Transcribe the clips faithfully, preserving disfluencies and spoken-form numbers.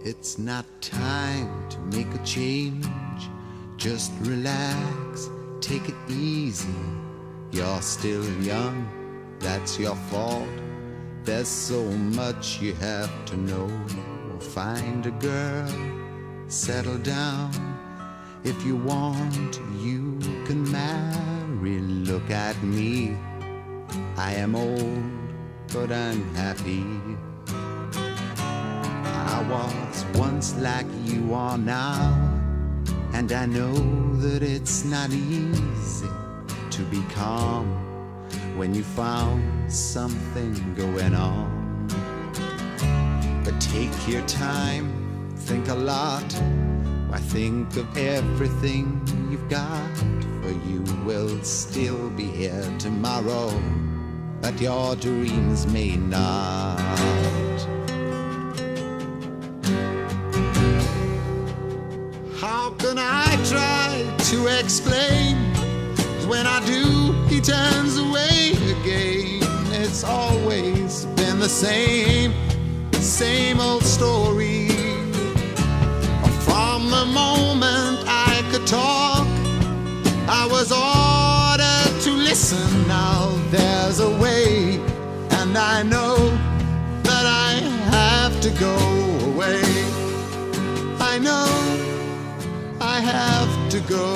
It's not time to make a change. Just relax, take it easy. You're still young, that's your fault. There's so much you have to know. Find a girl, settle down. If you want, you can marry. Look at me, I am old, but I'm happy. I was once like you are now, and I know that it's not easy to be calm when you found something going on. But take your time, think a lot. Why, think of everything you've got, for you will still be here tomorrow, but your dreams may not. How can I try to explain? When I do, he turns away again. It's always been the same, same old story. From the moment I could talk, I was ordered to listen. Now there's a way, and I know that I have to go away. I know I have to go.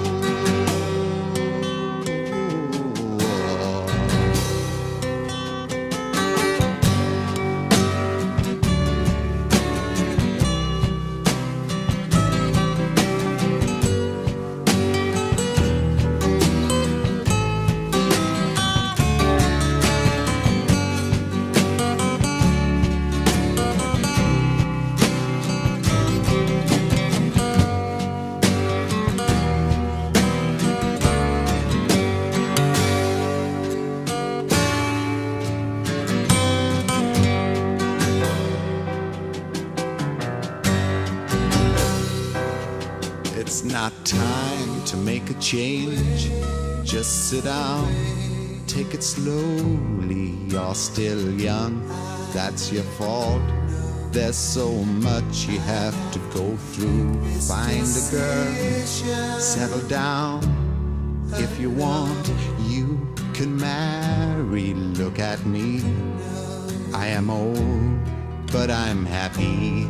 It's not time to make a change. Just sit down, take it slowly. You're still young, that's your fault. There's so much you have to go through. Find a girl, settle down. If you want, you can marry. Look at me, I am old, but I'm happy.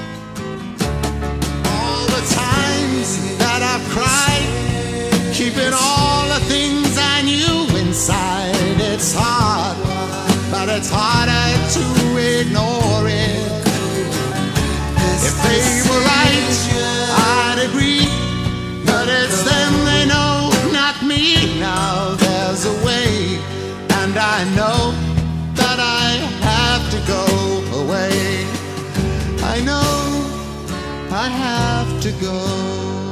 That I've cried, keeping all the things I knew inside. It's hard, but it's harder to ignore it. If they were right, I'd agree, but it's them they know, not me. Now there's a way, and I know that I have to go away. I know I have to go.